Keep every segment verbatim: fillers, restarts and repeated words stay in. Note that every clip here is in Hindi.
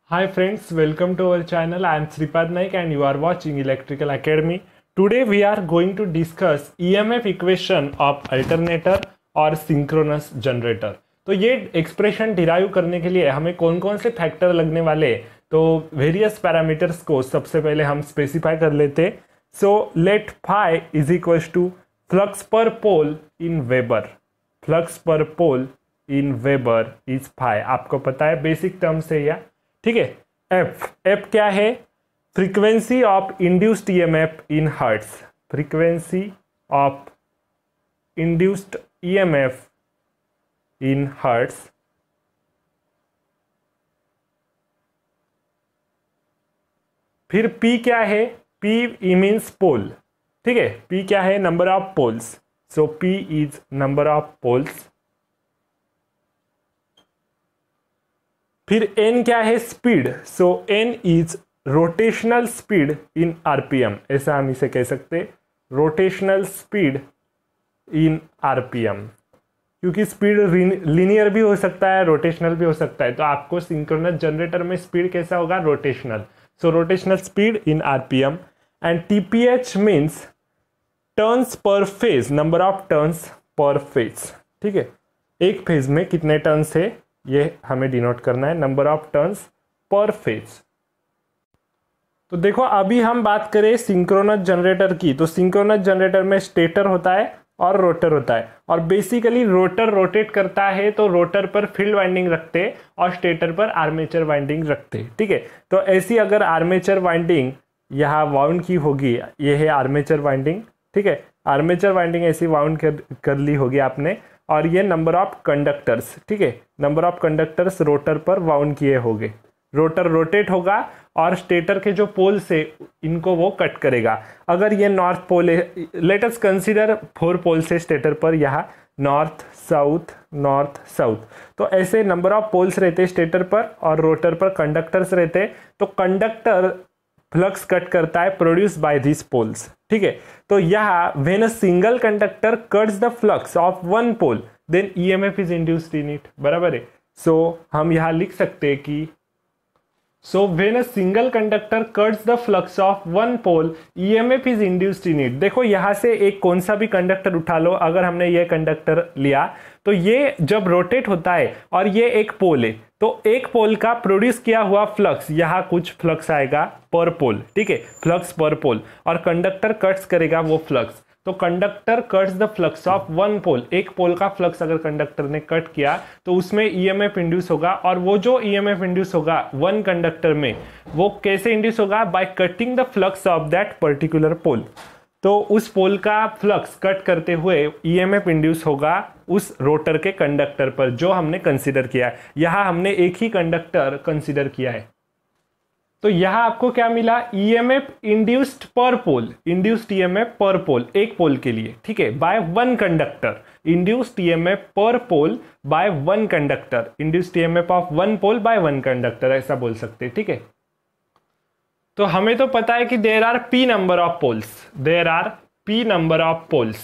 Hi friends, welcome to our channel. I am Sripad Naik and you are watching Electrical Academy. Today we are going to discuss E M F equation of alternator और synchronous generator. तो ये एक्सप्रेशन डिराइव करने के लिए हमें कौन कौन से फैक्टर लगने वाले, तो वेरियस पैरामीटर्स को सबसे पहले हम स्पेसिफाई कर लेते. So let phi is equal to flux per pole in weber. Flux per pole in weber is phi. आपको पता है बेसिक टर्म से या ठीक है. एफ एफ क्या है? Frequency of induced EMF in hertz. Frequency of induced EMF in hertz. फिर पी क्या है? P means pole. ठीक है, पी क्या है? Number of poles. So P is number of poles. फिर एन क्या है? Speed. So N is rotational speed in RPM. ऐसा हम इसे कह सकते, रोटेशनल स्पीड इन आरपीएम, क्योंकि स्पीड लीनियर भी हो सकता है, रोटेशनल भी हो सकता है. तो आपको सिंक्रोनस जनरेटर में स्पीड कैसा होगा? Rotational. So rotational speed in RPM. And TPH means turns per phase. Number of turns per phase. ठीक है, एक फेज में कितने टर्न्स है ये हमें डिनोट करना है. Number of turns per phase. तो देखो अभी हम बात करें सिंक्रोनस जनरेटर की. तो सिंक्रोनस जनरेटर में स्टेटर होता है और रोटर होता है. और बेसिकली रोटर रोटेट करता है तो रोटर पर फील्ड वाइंडिंग रखते और स्टेटर पर आर्मेचर वाइंडिंग रखते. ठीक है, तो ऐसी अगर आर्मेचर वाइंडिंग यहाँ वाउंड की होगी, ये है आर्मेचर वाइंडिंग. ठीक है, आर्मेचर वाइंडिंग ऐसी वाउंड कर, कर ली होगी आपने. और ये नंबर ऑफ कंडक्टर्स. ठीक है, नंबर ऑफ कंडक्टर्स रोटर पर वाउंड किए होंगे. रोटर रोटेट होगा और स्टेटर के जो पोल्स है इनको वो कट करेगा. अगर ये नॉर्थ पोल है, let us consider four poles है स्टेटर पर, यहाँ नॉर्थ साउथ नॉर्थ साउथ. तो ऐसे नंबर ऑफ पोल्स रहते स्टेटर पर और रोटर पर कंडक्टर्स रहते. तो कंडक्टर फ्लक्स कट करता है प्रोड्यूस बाय दिस पोल्स. ठीक है, तो यहाँ when a single conductor cuts the flux of one pole then EMF is induced in it. बराबर है. सो so, हम यहाँ लिख सकते हैं कि so when a single conductor cuts the flux of one pole EMF is induced in it. देखो यहाँ से एक कौन सा भी कंडक्टर उठा लो. अगर हमने ये कंडक्टर लिया तो ये जब रोटेट होता है और ये एक पोल है, तो एक पोल का प्रोड्यूस किया हुआ फ्लक्स, यहाँ कुछ फ्लक्स आएगा पर पोल. ठीक है, फ्लक्स पर पोल. और कंडक्टर कट्स करेगा वो फ्लक्स. तो conductor cuts the flux of one pole. एक पोल का फ्लक्स अगर कंडक्टर ने कट किया तो उसमें ईएमएफ इंड्यूस होगा. और वो जो ईएमएफ इंड्यूस होगा वन कंडक्टर में, वो कैसे इंड्यूस होगा? By cutting the flux of that particular pole. तो उस पोल का फ्लक्स कट करते हुए ईएमएफ इंड्यूस होगा उस रोटर के कंडक्टर पर जो हमने कंसीडर किया है. यहाँ हमने एक ही कंडक्टर कंसीडर किया है. तो यहाँ आपको क्या मिला? ईएमएफ इंड्यूस्ड पर पोल. इंड्यूस्ड ईएमएफ पर पोल एक पोल के लिए. ठीक है, by one conductor. Induced EMF per pole by one conductor. Induced EMF of one pole by one conductor, ऐसा बोल सकते हैं. ठीक है, तो हमें तो पता है कि there are P number of poles. There are P number of poles.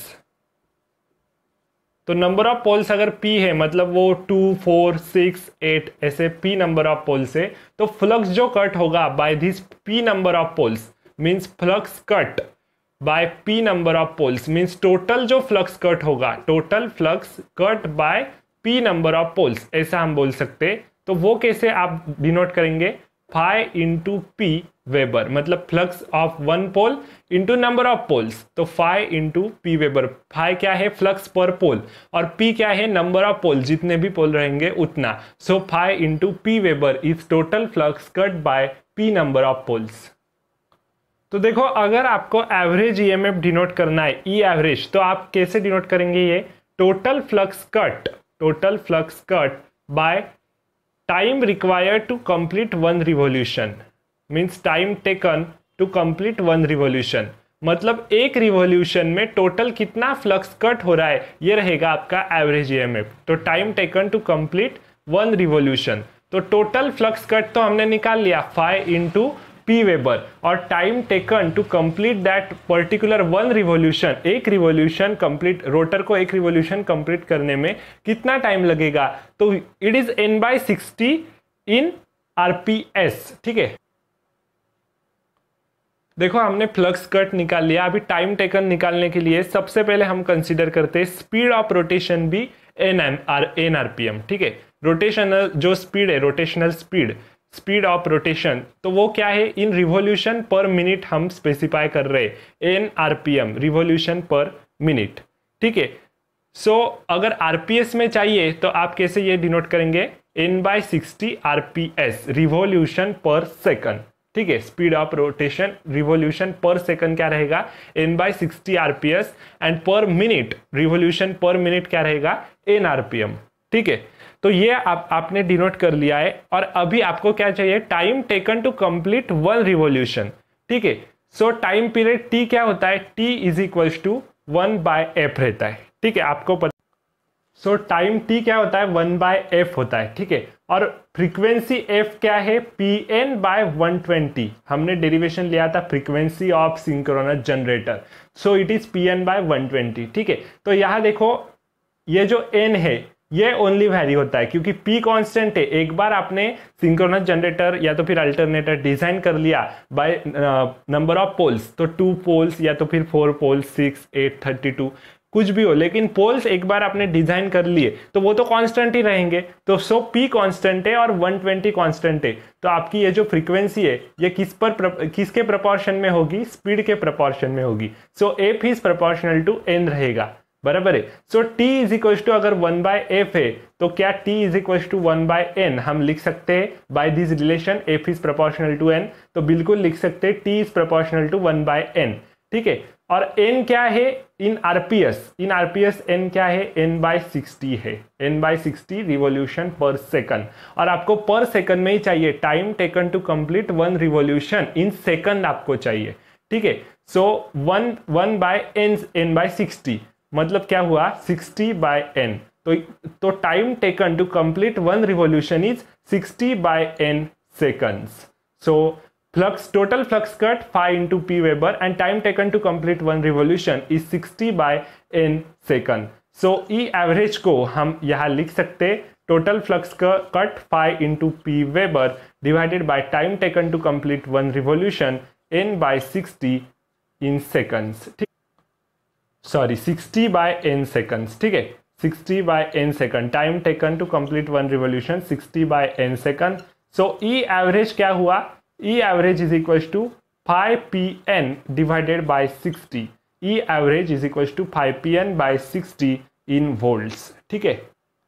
तो नंबर ऑफ पोल्स अगर p है मतलब वो टू फोर सिक्स एट ऐसे p नंबर ऑफ पोल्स है. तो फ्लक्स जो कट होगा by this p number of poles means flux cut by p number of poles means total जो फ्लक्स कट होगा, total flux cut by p number of poles, ऐसा हम बोल सकते. तो वो कैसे आप डिनोट करेंगे? Phi into P weber. मतलब flux of one pole into number of poles. तो phi into P weber. Phi क्या है? फ्लक्स पर पोल. और पी क्या है? नंबर ऑफ पोल, जितने भी पोल रहेंगे उतना. So phi into P weber is total flux cut by P number of poles. तो देखो अगर आपको एवरेज ईएमएफ डिनोट करना है, ई एवरेज, तो आप कैसे डिनोट करेंगे? ये total flux cut, total flux cut by time required to complete one revolution. Means time taken to complete one revolution. मतलब एक रिवॉल्यूशन में टोटल कितना फ्लक्स कट हो रहा है, ये रहेगा आपका एवरेज ईएमएफ. तो time taken to complete one revolution. तो टोटल फ्लक्स कट तो हमने निकाल लिया फाई इंटू पी वेबर. और time taken to complete that particular one revolution, एक रिवॉल्यूशन कंप्लीट, रोटर को एक रिवॉल्यूशन कंप्लीट करने में कितना टाइम लगेगा? तो it is N by sixty in RPS, ठीक है। देखो हमने फ्लक्स कट निकाल लिया, अभी टाइम टेकन निकालने के लिए सबसे पहले हम कंसीडर करते हैं स्पीड ऑफ रोटेशन भी N M R N RPM, ठीक है। रोटेशनल जो स्पीड है, rotational speed, speed of rotation, तो वो क्या है, इन रिवॉल्यूशन पर मिनट हम स्पेसिफाई कर रहे हैं, N RPM, revolution per minute, ठीक है। सो अगर आरपीएस में चाहिए तो आप कैसे ये डिनोट करेंगे, N by sixty RPS, revolution per second, ठीक है। Speed of rotation revolution per second क्या रहेगा, N by sixty RPS, and per minute, revolution per minute क्या रहेगा, एन आरपीएम, ठीक है। तो ये आप आपने डिनोट कर लिया है। और अभी आपको क्या चाहिए, time taken to complete one revolution, ठीक है। सो टाइम पीरियड टी क्या होता है, T is equals to one by F रहता है, ठीक है, आपको पता। सो टाइम टी क्या होता है, वन बाय एफ होता है, ठीक है। और फ्रीक्वेंसी एफ क्या है, P N by one twenty, हमने डेरिवेशन लिया था frequency of synchronous generator, so it is P N by one twenty, ठीक है। तो यहां देखो ये जो एन है ये ओनली वैरी होता है क्योंकि पी कांस्टेंट है। एक बार आपने सिंक्रोनस जनरेटर या तो फिर अल्टरनेटर डिजाइन कर लिया बाय नंबर ऑफ पोल्स, तो टू पोल्स या तो फिर four poles, six, eight, thirty two, कुछ भी हो, लेकिन पोल्स एक बार आपने डिजाइन कर लिए तो वो तो कांस्टेंट ही रहेंगे। तो सो पी कांस्टेंट है और वन ट्वेंटी कांस्टेंट है, तो आपकी ये जो फ्रीक्वेंसी है ये किस पर किसके प्रोपोर्शन में होगी, स्पीड के प्रोपोर्शन में होगी। So F is proportional to N रहेगा, बराबर है। So t is equal to अगर वन बाय एफ है तो क्या t is equal to one by N हम लिख सकते हैं by this relation, f is proportional to n, तो बिल्कुल लिख सकते हैं t is proportional to one by n, ठीक है। और n क्या है in RPS, in RPS n क्या है, n बाय सिक्सटी है, n by sixty revolution per second. और आपको पर सेकंड में ही चाहिए, time taken to complete one revolution in second आपको चाहिए, ठीक है। So one one by N, N by sixty, मतलब क्या हुआ, सिक्सटी बाय एन, तो तो time taken to complete one revolution is sixty by N seconds. So flux, total flux cut five into P weber and time taken to complete one revolution is sixty by N second. So E average को हम यहां लिख सकते, total flux cut five into P weber divided by time taken to complete one revolution N by sixty in seconds, ठीक, sorry sixty by N seconds, ठीक है, sixty by N second, time taken to complete one revolution sixty by N second. So E average क्या हुआ, E average is equal to five P N divided by sixty, E average is equal to five P N by sixty in volts, ठीक है।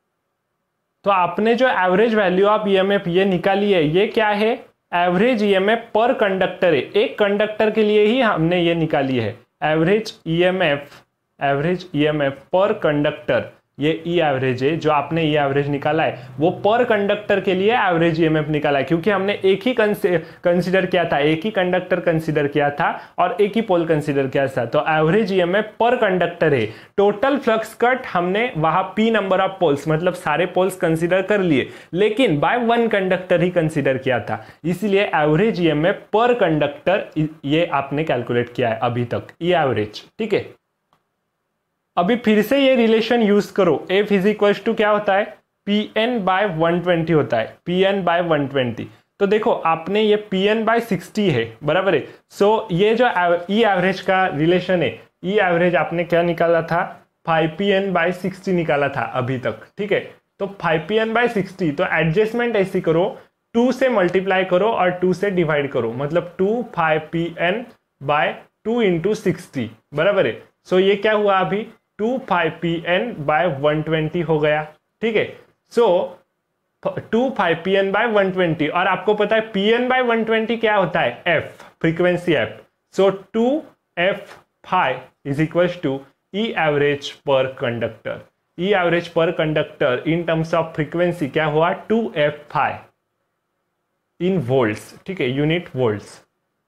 तो आपने जो एवरेज वैल्यू ऑफ ईएमएफ ये निकाली है, ये क्या है, एवरेज ईएमएफ पर कंडक्टर है, एक कंडक्टर के लिए ही हमने ये निकाली है, average EMF, average EMF per conductor, ये ई एवरेज है जो आपने ई एवरेज निकाला है, वो पर कंडक्टर के लिए एवरेज ईएमएफ निकाला है क्योंकि हमने एक ही कंसीडर किया था, एक ही कंडक्टर कंसीडर किया था और एक ही पोल कंसीडर किया था, तो एवरेज ईएमएफ पर कंडक्टर है। टोटल फ्लक्स कट हमने वहां पी नंबर ऑफ पोल्स, मतलब सारे पोल्स कंसीडर कर लिए, लेकिन बाय वन कंडक्टर ही कंसीडर किया था, इसीलिए एवरेज ईएमएफ पर कंडक्टर ये आपने कैलकुलेट किया है अभी तक, ई एवरेज, ठीक है। अभी फिर से ये रिलेशन यूज करो, F इज इक्वल टू क्या होता है, P N by one twenty होता है, P N by one twenty. तो देखो आपने ये पी एन बाय सिक्सटी है, बराबर है। सो so, ये जो ई एवरेज का रिलेशन है, ई एवरेज आपने क्या निकाला था, five P N by sixty निकाला था अभी तक, ठीक है। तो five P N by sixty, तो एडजस्टमेंट ऐसी करो, टू से मल्टीप्लाई करो और टू से डिवाइड करो, मतलब two five P N by two into sixty, बराबर है। सो so, ये क्या हुआ अभी, two five P N by one twenty हो गया, ठीक है। So two five P N by one twenty, और आपको पता है P N by one twenty क्या होता है, F, frequency F. So two F five is equal to E average per conductor, E average per conductor in terms of frequency क्या हुआ, two F five in volts, ठीक है, यूनिट वोल्ट्स।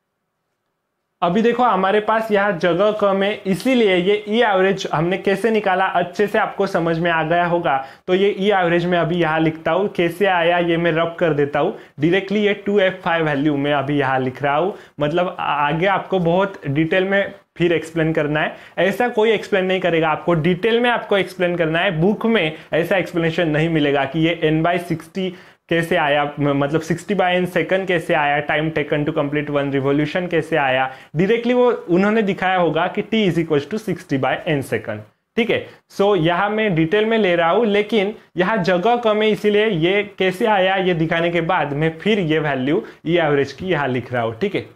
अभी देखो हमारे पास यहाँ जगह कम है, इसीलिए ये ई एवरेज हमने कैसे निकाला अच्छे से आपको समझ में आ गया होगा। तो ये ई एवरेज में अभी यहाँ लिखता हूँ, कैसे आया ये मैं रब कर देता हूँ डायरेक्टली, ये टू एफ फाइव वैल्यू में अभी यहाँ लिख रहा हूँ, मतलब आगे आपको बहुत डिटेल में फिर एक्सप्लेन करना है, ऐसा कोई एक्सप्लेन नहीं करेगा, आपको डिटेल में आपको एक्सप्लेन करना है, बुक में ऐसा एक्सप्लेनेशन नहीं मिलेगा कि ये एन बाई सिक्सटी कैसे आया, मतलब सिक्सटी बाय एन सेकंड कैसे आया, time taken to complete one revolution कैसे आया, डायरेक्टली वो उन्होंने दिखाया होगा कि T is equal to sixty by N second. ठीक है, सो यहाँ मैं डिटेल में ले रहा हूं, लेकिन यहाँ जगह कम है, इसीलिए ये कैसे आया ये दिखाने के बाद मैं फिर ये वैल्यू ई एवरेज की यहाँ लिख रहा हूं। ठीक है,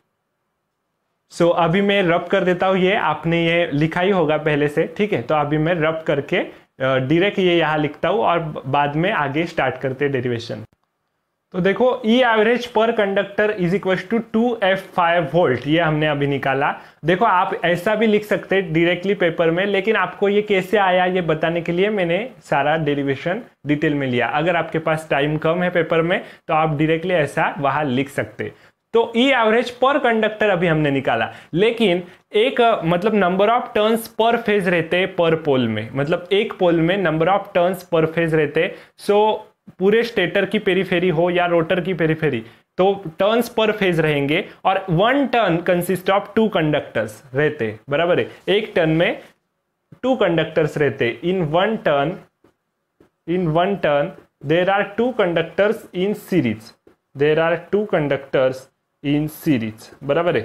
सो so, अभी मैं रब कर देता हूँ, ये आपने ये लिखा ही होगा पहले से। ठीक है, तो अभी मैं रब करके डायरेक्ट ये यहाँ लिखता हूँ और बाद में आगे स्टार्ट करते डेरिवेशन। तो देखो E average per conductor is equal to two F five volt, ये हमने अभी निकाला। देखो आप ऐसा भी लिख सकते हैं डायरेक्टली पेपर में, लेकिन आपको ये कैसे आया ये बताने के लिए मैंने सारा डेरिवेशन डिटेल में लिया। अगर आपके पास टाइम कम है पेपर में तो आप डायरेक्टली ऐसा वहां लिख सकते। तो ई एवरेज पर कंडक्टर अभी हमने निकाला, लेकिन एक मतलब number of turns per phase रहते पर पोल में, मतलब एक पोल में number of turns per phase रहते। सो पूरे स्टेटर की पेरीफेरी हो या रोटर की पेरीफेरी, तो टर्न्स पर फेज रहेंगे और one turn consist of two conductors रहते, बराबर है। एक टर्न में टू कंडक्टर्स रहते। In one turn in one turn there are two conductors in series there are two conductors in series, बराबर है।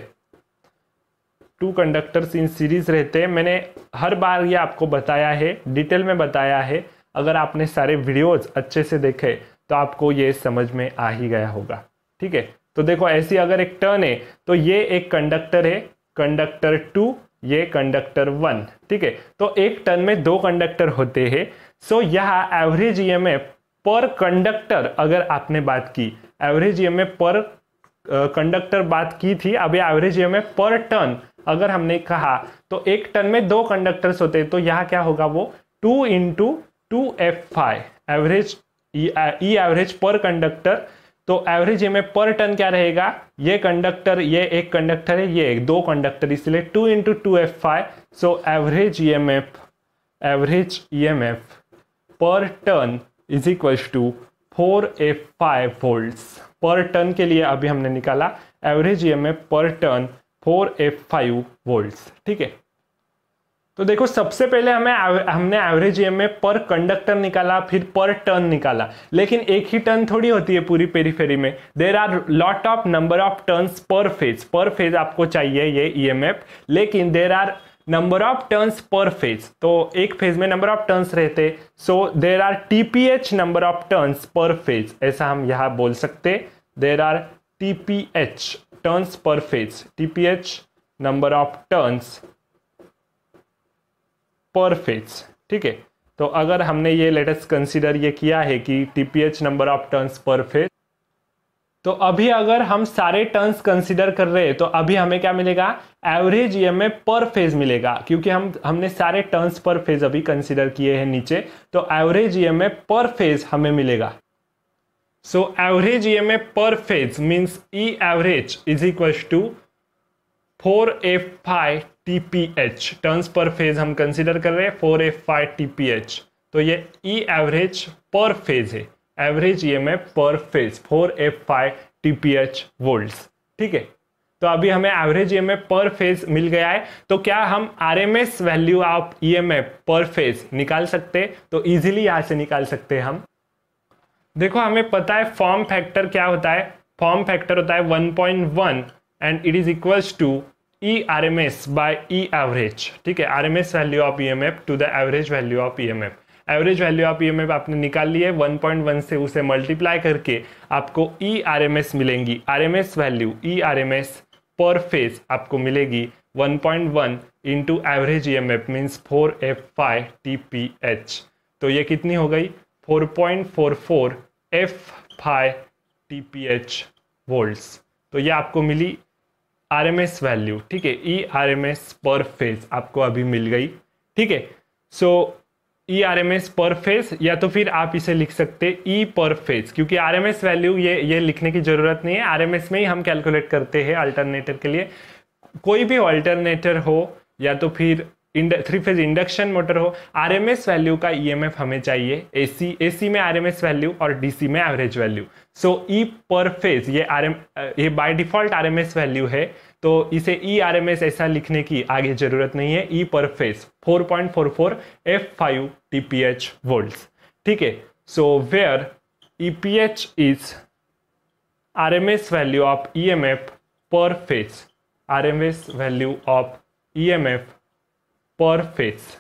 टू कंडक्टर्स इन सीरीज रहते हैं। मैंने हर बार ये आपको बताया है, डिटेल में बताया है। अगर आपने सारे वीडियोस अच्छे से देखे तो आपको ये समझ में आ ही गया होगा। ठीक है, तो देखो ऐसी अगर एक टर्न है तो ये एक कंडक्टर है, कंडक्टर टू, ये कंडक्टर वन। ठीक है, तो एक टर्न में दो कंडक्टर होते हैं। सो यहाँ एवरेज ईएमएफ पर कंडक्टर अगर आपने बात की, average EMF per conductor uh, बात की थी, अभी एवरेज ईएमएफ पर टर्न अगर हमने कहा तो एक टर्न में दो कंडक्टर्स होते हैं, तो यहाँ क्या होगा वो two into two F five average E average per conductor. तो एवरेज ईएमएफ पर टर्न क्या रहेगा, ये कंडक्टर, ये एक कंडक्टर है, ये एक, दो कंडक्टर, इसलिए two into two F five. So average EMF average EMF per turn is equal to four F five volts. Per turn के लिए अभी हमने निकाला average EMF per turn four F five volts. ठीक है, तो देखो सबसे पहले हमें हमने एवरेज ईएमएफ पर कंडक्टर निकाला, फिर पर टर्न निकाला, लेकिन एक ही टर्न थोड़ी होती है पूरी पेरीफेरी में। There are lot of number of turns per phase, per phase आपको चाहिए ये ईएमएफ, लेकिन there are number of turns per phase, तो एक फेज में नंबर ऑफ टर्न्स रहते। So there are TPH number of turns per phase, ऐसा हम यहाँ बोल सकते। There are TPH turns per phase, TPH number of turns per phase. ठीक है, तो अगर हमने ये लेटेस्ट कंसीडर ये किया है कि TPH number of turns per phase, तो अभी अगर हम सारे टर्न्स कंसीडर कर रहे हैं तो अभी हमें क्या मिलेगा, एवरेज ईएमएफ पर फेज मिलेगा, क्योंकि हम हमने सारे टर्न्स पर फेज अभी कंसीडर किए हैं नीचे, तो एवरेज ईएमएफ पर फेज हमें मिलेगा। So average EMF per phase means E average is equal to four F five TPH, turns per phase हम कंसीडर कर रहे हैं फोर एफ फाइव टीपीएच, तो ये ई एवरेज पर फेज है, average EMF per phase four F five TPH volts. ठीक है, तो अभी हमें एवरेज ईएमएफ पर फेज मिल गया है, तो क्या हम RMS value of EMF per phase निकाल सकते? तो इजीली यहां से निकाल सकते हैं हम। देखो हमें पता है फॉर्म फैक्टर क्या होता है, फॉर्म फैक्टर होता है one point one and it is equals to E R M S by E average. ठीक है, R M S value of EMF to the average value of EMF. Average value of EMF आपने निकाल ली है, वन पॉइंट वन से उसे मल्टीप्लाई करके आपको ई आर एम एस मिलेंगी। R M S value E R M S per phase आपको मिलेगी one point one into average EMF means four F five T P H. तो ये कितनी हो गई, four point four four F five T P H volts. तो ये आपको मिली आरएमएस वैल्यू। ठीक है, ई आरएमएस पर फेज आपको अभी मिल गई। ठीक है, सो ई आरएमएस पर फेज, या तो फिर आप इसे लिख सकते ई पर फेज, क्योंकि आरएमएस वैल्यू ये ये लिखने की जरूरत नहीं है, आरएमएस में ही हम कैलकुलेट करते हैं अल्टरनेटर के लिए। कोई भी अल्टरनेटर हो या तो फिर थ्री फेज इंडक्शन मोटर हो, आरएमएस वैल्यू का ईएमएफ हमें चाहिए। एसी एसी में आरएमएस वैल्यू और डीसी में average value. So E per phase ये आरएम ये बाय डिफॉल्ट आरएमएस वैल्यू है, तो इसे ई आरएमएस ऐसा लिखने की आगे जरूरत नहीं है। E per phase four point four four F five TPH volts. ठीक है, so where E P H is R M S value of E M F per phase. R M S value of E M F per phase.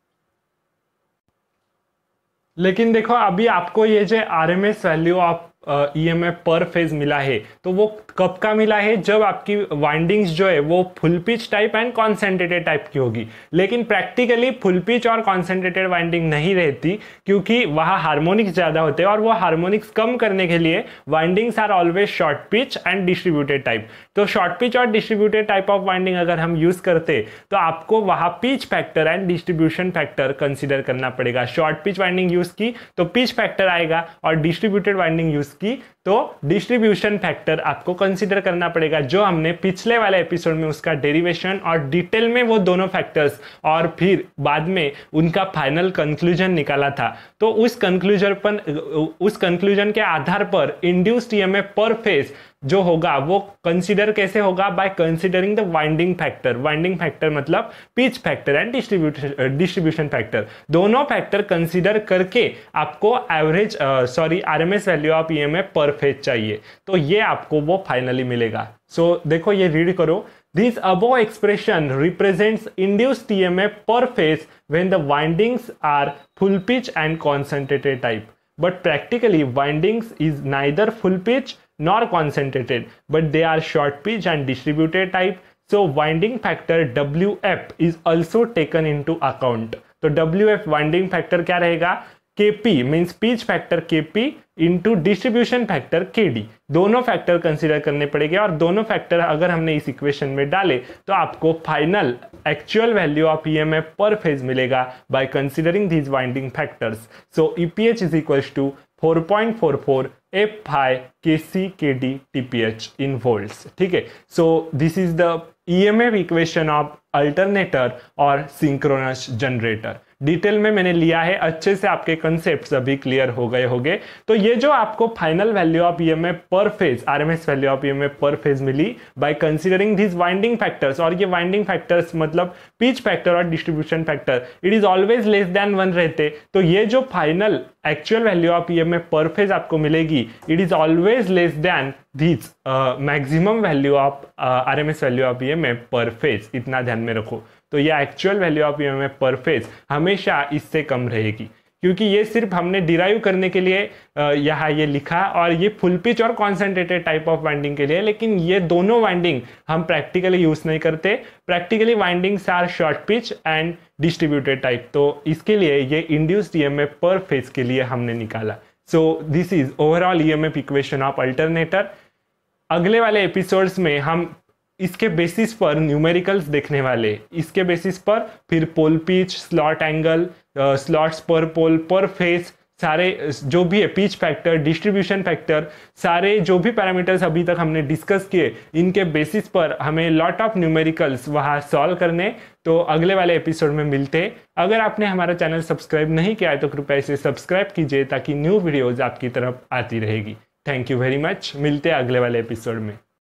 लेकिन देखो अभी आपको ये जो R M S value of E M F per phase मिला है तो वो कब का मिला है, जब आपकी वाइंडिंग्स जो है वो full pitch type and concentrated type की होगी। लेकिन प्रैक्टिकली फुल पिच और कॉन्सेंट्रेटेड वाइंडिंग नहीं रहती, क्योंकि वहाँ हार्मोनिक्स ज़्यादा होते हैं और वो हार्मोनिक्स कम करने के लिए windings are always short pitch and distributed type. तो शॉर्ट पिच और डिस्ट्रीब्यूटेड टाइप ऑफ वाइंडिंग अगर हम यूज़ करते तो आपको वहाँ pitch factor and distribution factor consider करना पड़ेगा। शॉर्ट पिच वाइंडिंग यूज़ की तो पिच फैक्टर आएगा और डिस्ट्रीब्यूटेड वाइंडिंग यूज़ की तो डिस्ट्रीब्यूशन फैक्टर आपको कंसीडर करना पड़ेगा, जो हमने पिछले वाले एपिसोड में उसका डेरिवेशन और डिटेल में वो दोनों फैक्टर्स और फिर बाद में उनका फाइनल कंक्लूजन निकाला था। तो उस कंक्लूजन पर उस कंक्लूजन के आधार पर इंड्यूस्ड ईएमएफ पर फेज जो होगा वो कंसीडर कैसे होगा, by considering the winding factor. Winding factor मतलब pitch factor and distribution distribution factor, दोनों फैक्टर कंसीडर करके आपको average sorry RMS value of EMF per phase चाहिए, तो ये आपको वो फाइनली मिलेगा। सो so, देखो ये रीड करो, this above expression represents induced EMF per phase when the windings are full pitch and concentrated type, but practically windings is neither full pitch nor concentrated, but they are short pitch and distributed type. So winding factor W F is also taken into account. तो W F winding factor क्या रहेगा, K P means pitch factor K P into distribution factor K D, दोनों फैक्टर कंसीडर करने पड़ेंगे और दोनों फैक्टर अगर हमने इस इक्वेशन में डाले तो आपको final actual value of EMF per phase मिलेगा by considering these winding factors. So E P H is equals to four point four four F phi K C K D T P H in volts। ठीक है, so this is the E M F equation of alternator और synchronous generator। डिटेल में मैंने लिया है, अच्छे से आपके कंसेप्ट अभी क्लियर हो गए होंगे। तो ये जो आपको final value of EMF per phase, RMS value of EMF per phase मिली by considering this winding factors, और ये वाइंडिंग फैक्टर्स मतलब पिच फैक्टर और distribution factor it is always less than one रहते, तो ये जो final actual value of EMF per phase आपको मिलेगी it is always less than this maximum value of RMS value of EMF per phase. इतना ध्यान में रखो, तो ये actual value of EMF per phase हमेशा इससे कम रहेगी, क्योंकि ये सिर्फ हमने डिराइव करने के लिए यहाँ ये लिखा और ये फुल पिच और कॉन्सेंट्रेटेड टाइप ऑफ वाइंडिंग के लिए, लेकिन ये दोनों वाइंडिंग हम प्रैक्टिकली यूज नहीं करते। Practically windings are short pitch and distributed type, तो इसके लिए ये इंड्यूस्ड ईएमएफ पर फेज के लिए हमने निकाला। So this is overall EMF equation of alternator. अगले वाले एपिसोड्स में हम इसके बेसिस पर न्यूमेरिकल्स देखने वाले, इसके बेसिस पर फिर pole pitch, slot angle, slots per pole, पर फेज, सारे जो भी है पिच फैक्टर, डिस्ट्रीब्यूशन फैक्टर, सारे जो भी पैरामीटर्स अभी तक हमने डिस्कस किए, इनके बेसिस पर हमें लॉट ऑफ न्यूमेरिकल्स वहाँ सॉल्व करने। तो अगले वाले एपिसोड में मिलते हैं। अगर आपने हमारा चैनल सब्सक्राइब नहीं किया है तो कृपया इसे सब्सक्राइब कीजिए ताकि न्यू वीडियोज़ आपकी तरफ आती रहेगी। थैंक यू वेरी मच, मिलते हैं अगले वाले एपिसोड में।